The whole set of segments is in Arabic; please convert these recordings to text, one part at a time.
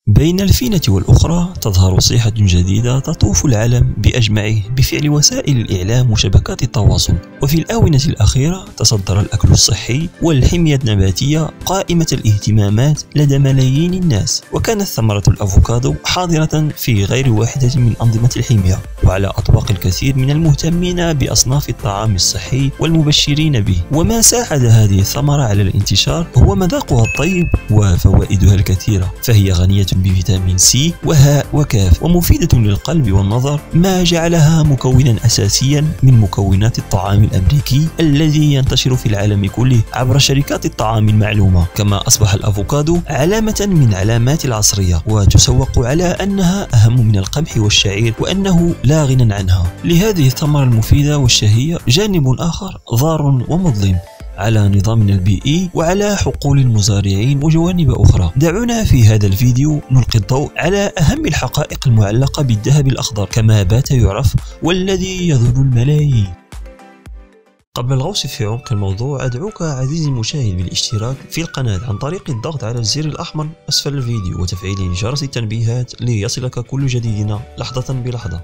بين الفينة والأخرى تظهر صيحة جديدة تطوف العالم بأجمعه بفعل وسائل الإعلام وشبكات التواصل. وفي الآونة الأخيرة تصدر الأكل الصحي والحمية النباتية قائمة الاهتمامات لدى ملايين الناس، وكانت ثمرة الأفوكادو حاضرة في غير واحدة من أنظمة الحمية وعلى أطباق الكثير من المهتمين بأصناف الطعام الصحي والمبشرين به. وما ساعد هذه الثمرة على الانتشار هو مذاقها الطيب وفوائدها الكثيرة، فهي غنية بفيتامين سي وهاء وكاف ومفيدة للقلب والنظر، ما جعلها مكونا أساسيا من مكونات الطعام الأمريكي الذي ينتشر في العالم كله عبر شركات الطعام المعلومة. كما أصبح الأفوكادو علامة من علامات العصرية، وتسوق على أنها أهم من القمح والشعير وأنه لا غنى عنها. لهذه الثمرة المفيدة والشهية جانب آخر ضار ومظلم على نظامنا البيئي وعلى حقول المزارعين وجوانب أخرى. دعونا في هذا الفيديو نلقي الضوء على أهم الحقائق المعلقة بالذهب الأخضر كما بات يعرف، والذي يضر الملايين. قبل الغوص في عمق الموضوع أدعوك عزيزي المشاهد بالاشتراك في القناة عن طريق الضغط على الزر الأحمر أسفل الفيديو وتفعيل جرس التنبيهات ليصلك كل جديدنا لحظة بلحظة.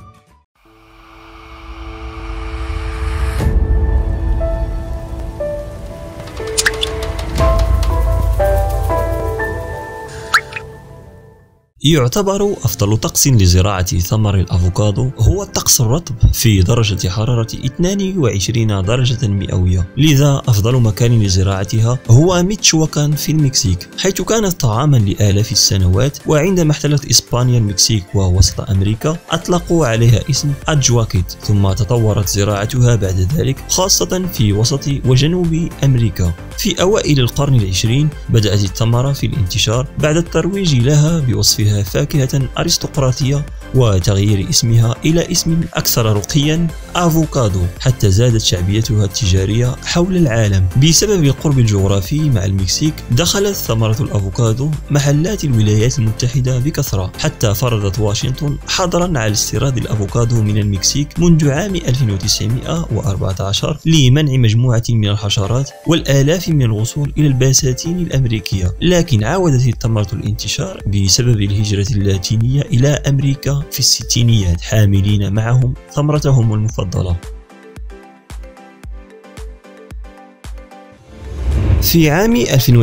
يعتبر أفضل طقس لزراعة ثمر الأفوكادو هو الطقس الرطب في درجة حرارة 22 درجة مئوية، لذا أفضل مكان لزراعتها هو ميتشواكان في المكسيك، حيث كانت طعاما لآلاف السنوات. وعندما احتلت إسبانيا المكسيك ووسط أمريكا أطلقوا عليها اسم أجواكيت، ثم تطورت زراعتها بعد ذلك خاصة في وسط وجنوب أمريكا. في أوائل القرن العشرين بدأت الثمرة في الانتشار بعد الترويج لها بوصفها فاكهة أرستقراطية وتغيير اسمها إلى اسم أكثر رقيا أفوكادو، حتى زادت شعبيتها التجارية حول العالم. بسبب القرب الجغرافي مع المكسيك دخلت ثمرة الأفوكادو محلات الولايات المتحدة بكثرة، حتى فرضت واشنطن حظرا على استيراد الأفوكادو من المكسيك منذ عام 1914 لمنع مجموعة من الحشرات والآلاف من الوصول إلى البساتين الأمريكية. لكن عاودت الثمرة الانتشار بسبب الهجرة اللاتينية إلى أمريكا في الستينيات، حاملين معهم ثمرتهم المفضلة. في عام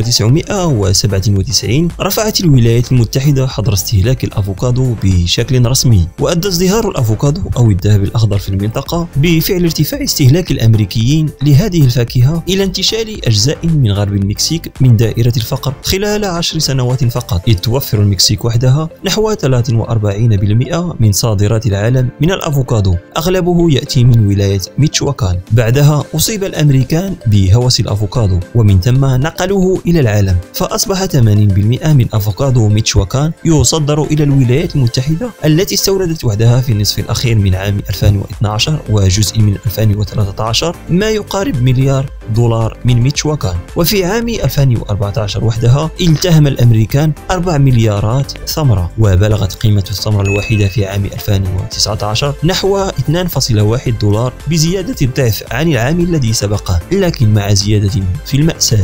1997 رفعت الولايات المتحدة حظر استهلاك الأفوكادو بشكل رسمي، وأدى ازدهار الأفوكادو أو الذهب الأخضر في المنطقة بفعل ارتفاع استهلاك الأمريكيين لهذه الفاكهة إلى انتشال أجزاء من غرب المكسيك من دائرة الفقر خلال 10 سنوات فقط، إذ توفر المكسيك وحدها نحو 43% من صادرات العالم من الأفوكادو، أغلبه يأتي من ولاية ميتشواكان. بعدها أصيب الأمريكان بهوس الأفوكادو، ومن ثم نقلوه إلى العالم، فأصبح 80% من أفوكادو ميتشواكان يصدر إلى الولايات المتحدة التي استوردت وحدها في النصف الأخير من عام 2012 وجزء من 2013 ما يقارب مليار دولار من ميتشواكان. وفي عام 2014 وحدها التهم الأمريكان 4 مليارات ثمرة، وبلغت قيمة الثمرة الواحدة في عام 2019 نحو 2.1 دولار، بزيادة الضعف عن العام الذي سبقه، لكن مع زيادة في المأساة.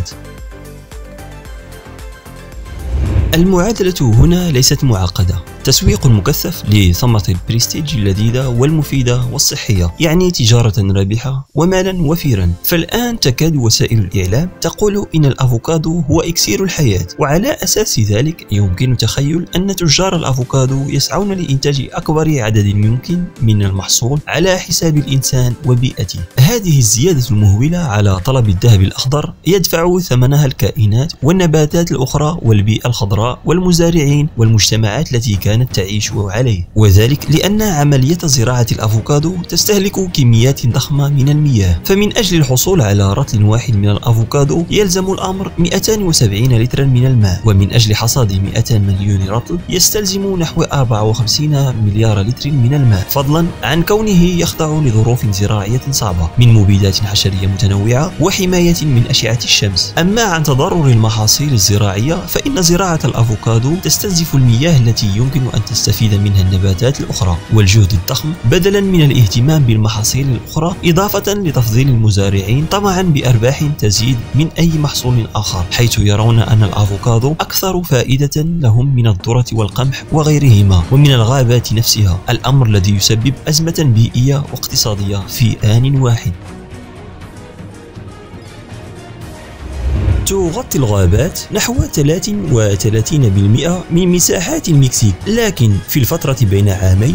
المعادلة هنا ليست معقدة، تسويق مكثف لثمرة البريستيج اللذيذة والمفيدة والصحية، يعني تجارة رابحة ومالا وفيرا. فالآن تكاد وسائل الإعلام تقول إن الأفوكادو هو إكسير الحياة، وعلى أساس ذلك يمكن تخيل أن تجار الأفوكادو يسعون لإنتاج أكبر عدد ممكن من المحصول على حساب الإنسان وبيئته. هذه الزيادة المهولة على طلب الذهب الأخضر يدفع ثمنها الكائنات والنباتات الأخرى والبيئة الخضراء والمزارعين والمجتمعات التي كانت تعيش عليه، وذلك لأن عملية زراعة الأفوكادو تستهلك كميات ضخمة من المياه. فمن أجل الحصول على رطل واحد من الأفوكادو يلزم الأمر 270 لترا من الماء، ومن أجل حصاد 200 مليون رطل يستلزم نحو 54 مليار لتر من الماء، فضلا عن كونه يخضع لظروف زراعية صعبة من مبيدات حشرية متنوعة وحماية من أشعة الشمس. أما عن تضرر المحاصيل الزراعية فإن زراعة الأفوكادو تستنزف المياه التي يمكن أن تستفيد منها النباتات الأخرى، والجهد الضخم بدلا من الاهتمام بالمحاصيل الأخرى، إضافة لتفضيل المزارعين طمعا بأرباح تزيد من أي محصول آخر، حيث يرون أن الأفوكادو أكثر فائدة لهم من الذرة والقمح وغيرهما ومن الغابات نفسها، الأمر الذي يسبب أزمة بيئية واقتصادية في آن واحد. تغطي الغابات نحو 33% من مساحات المكسيك، لكن في الفترة بين عامي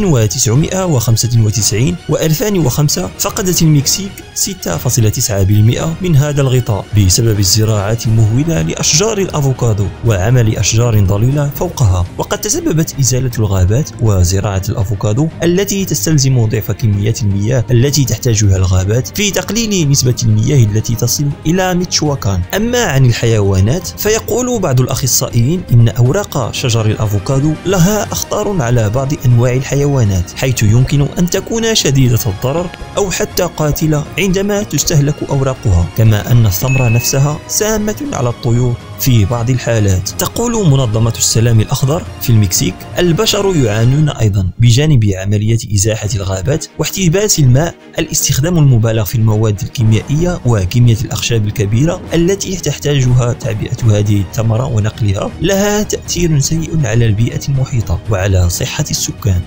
1995 و 2005 فقدت المكسيك 6.9% من هذا الغطاء بسبب الزراعات المهولة لأشجار الأفوكادو وعمل أشجار ظليلة فوقها، وقد تسببت إزالة الغابات وزراعة الأفوكادو التي تستلزم ضعف كميات المياه التي تحتاجها الغابات في تقليل نسبة المياه التي تصل إلى ميتشواكان. أما عن الحيوانات فيقول بعض الأخصائيين إن أوراق شجر الأفوكادو لها أخطار على بعض أنواع الحيوانات، حيث يمكن أن تكون شديدة الضرر أو حتى قاتلة عندما تستهلك أوراقها، كما أن الثمرة نفسها سامة على الطيور في بعض الحالات. تقول منظمة السلام الأخضر في المكسيك: البشر يعانون أيضا بجانب عملية إزاحة الغابات واحتباس الماء، الاستخدام المبالغ في المواد الكيميائية وكمية الأخشاب الكبيرة التي تحتاجها تعبئة هذه الثمرة ونقلها لها تأثير سيء على البيئة المحيطة وعلى صحة السكان.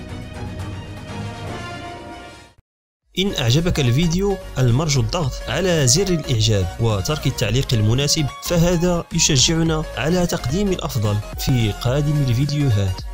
إن أعجبك الفيديو المرجو الضغط على زر الإعجاب وترك التعليق المناسب، فهذا يشجعنا على تقديم الأفضل في قادم الفيديوهات.